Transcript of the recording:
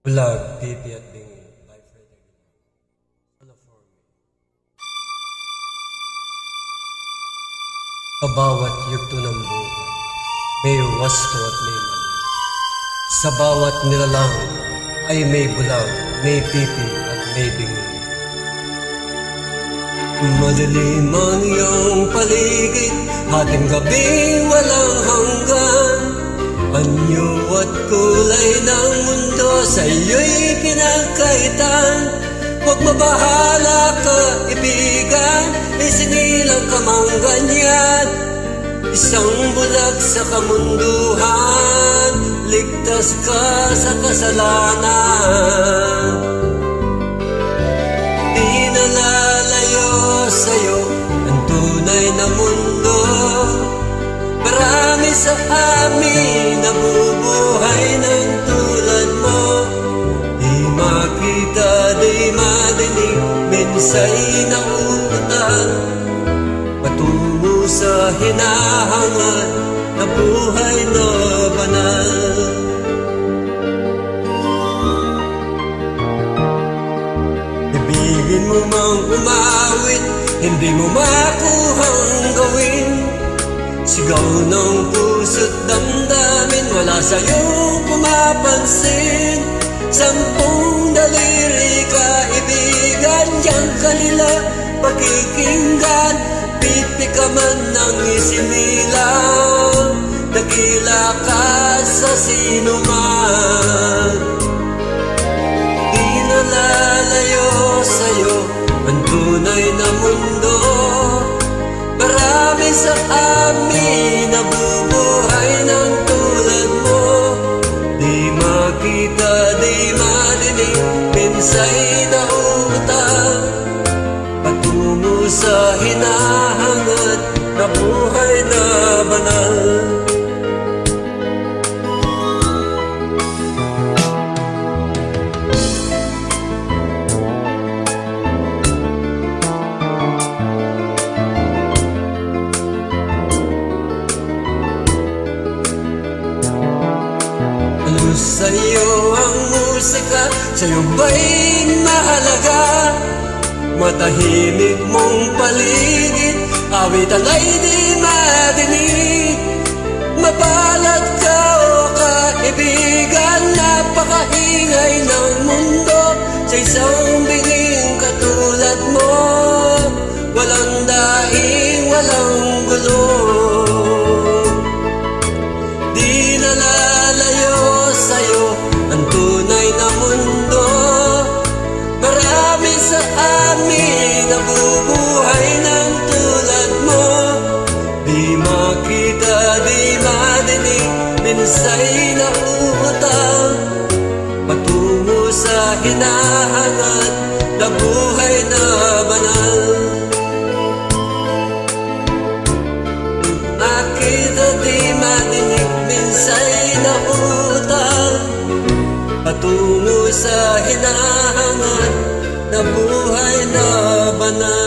Bulag, pipi at bingi by Frederick California. Sa bawat yugto ng buhay, may wasto at may mali. Sa bawat nilalang ay may bulag, may pipi at may bingi. Madilim ang iyong paligid, hating gabing walang hanggan. Anyo at kulay ng mundo sa iyo'y kinakaitan. Huwag mabahala ka, ibigan, isinilang ka mang ganyan. Isang bulag sa kamunduhan, ligtas ka sa kasalanan. Di nalalayo sa'yo ang tunay na mundo. Marami sa amin nabubuhay ng tulad mo. Di makita, di madinig, minsay na utang, patungo sa hinahangad na buhay na banal. Ibigin mo mang umawit, hindi mo makuhang gawin. Sigaw ng puso't damdamin, wala sa'yong pumapansin. Sampung daliri ka, ibigan, diyan ka nila pakikinggan. Pipi ka man ng isinilang, dakila ka sa sinuman. Di nalalayo sa'yo ang tunay na mundo. Marami sa amin nabubuhay ng tulad mo. Di makita, di madinig, minsay na utang, patungo sa hinahangad na buhay na banal. Sa'yo ang musika, sa'yo ba'y mahalaga? Matahimik mong paligid, awitan ay di madinig. Mapalad ka o kaibigan, napakaingay ng mundo. Sa isang binging katulad mo, walang daing, walang gulo. Di nalalayo sa'yo ang tunay na mundo. Marami sa amin nabubuhay ng tulad mo. Di makita, di madinig, minsay na utang, patungo sa hinahangad na buhay na banal. Makita, di madinig, minsay na utang, patungo sa hinahangad na buhay na banal.